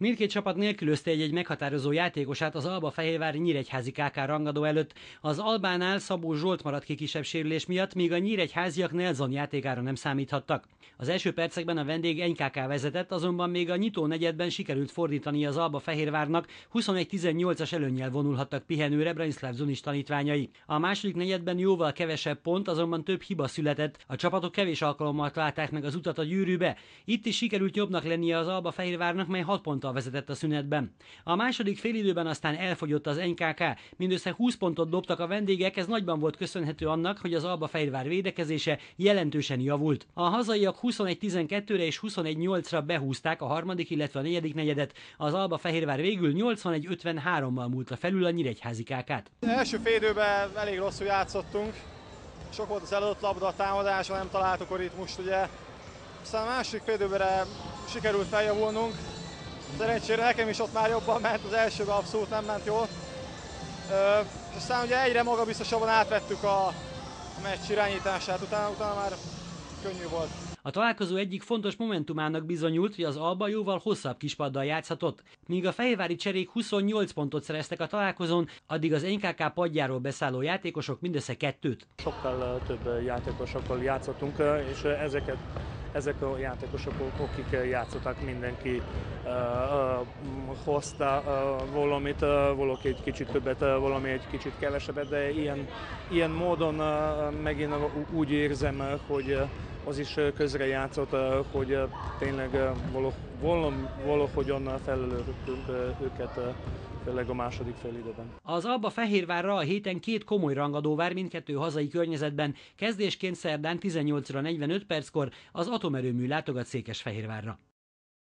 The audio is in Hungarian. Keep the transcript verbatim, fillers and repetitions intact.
Mindkét csapat nélkülözte egy-egy meghatározó játékosát az Alba-Fehérvári Nyíregyházi ká ká rangadó előtt. Az Albánál Szabó Zsolt maradt ki kisebb sérülés miatt, míg a nyíregyháziak Nelson játékára nem számíthattak. Az első percekben a vendég en ká ká vezetett, azonban még a nyitó negyedben sikerült fordítani az Alba-Fehérvárnak, huszonegy tizennyolcas előnnyel vonulhattak pihenőre Branislav Zunics tanítványai. A második negyedben jóval kevesebb pont, azonban több hiba született. A csapatok kevés alkalommal találták meg az utat a gyűrűbe. Itt is sikerült jobbnak lennie az Alba-Fehérvárnak, mely hat ponttal vezetett a szünetben. A második félidőben aztán elfogyott az en ká ká, mindössze húsz pontot dobtak a vendégek, ez nagyban volt köszönhető annak, hogy az Alba-Fehérvár védekezése jelentősen javult. A hazaiak huszonegy tizenkettőre és huszonegy nyolcra behúzták a harmadik, illetve a negyedik negyedet, az Alba-Fehérvár végül nyolcvanegy ötvenhárommal múlta felül a nyíregyházi ká kát. Az első félidőben elég rosszul játszottunk, sok volt az eladott labda, a támadásra nem találtuk a ritmust, ugye. Aztán a második félidőben sikerült feljavulnunk. Szerencsére nekem is ott már jobban ment, az elsőben abszolút nem ment jól. Ö, aztán ugye egyre magabiztosabban átvettük a, a meccs irányítását, utána, utána már könnyű volt. A találkozó egyik fontos momentumának bizonyult, hogy az Alba jóval hosszabb kispaddal játszhatott. Míg a fehérvári cserék huszonnyolc pontot szereztek a találkozón, addig az en ká ká padjáról beszálló játékosok mindössze kettőt. Sokkal több játékosokkal játszottunk, és ezeket, ezek a játékosok, akik játszottak, mindenki uh, uh, hozta uh, valamit, uh, valaki egy kicsit többet, uh, valami egy kicsit kevesebbet, de ilyen, ilyen módon uh, megint úgy érzem, hogy uh, az is közrejátszott, hogy tényleg valahogyan felelőttünk őket, főleg a második félidőben. Az Alba-Fehérvárra a héten két komoly rangadó vár mindkettő hazai környezetben. Kezdésként szerdán tizennyolc óra negyvenöt perckor az atomerőmű látogat Székesfehérvárra.